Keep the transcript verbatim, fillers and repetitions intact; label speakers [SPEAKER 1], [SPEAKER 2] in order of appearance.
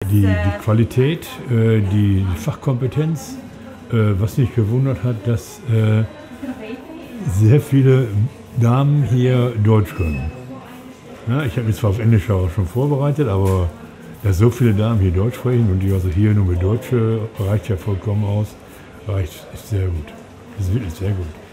[SPEAKER 1] die, die Qualität, äh, die Fachkompetenz, äh, was mich gewundert hat, dass äh, sehr viele Damen hier Deutsch können. Ja, ich habe mich zwar auf Englisch auch schon vorbereitet, aber dass so viele Damen hier Deutsch sprechen und die also hier nur mit Deutsch reicht ja vollkommen aus, reicht ist sehr gut. Das ist wirklich sehr gut.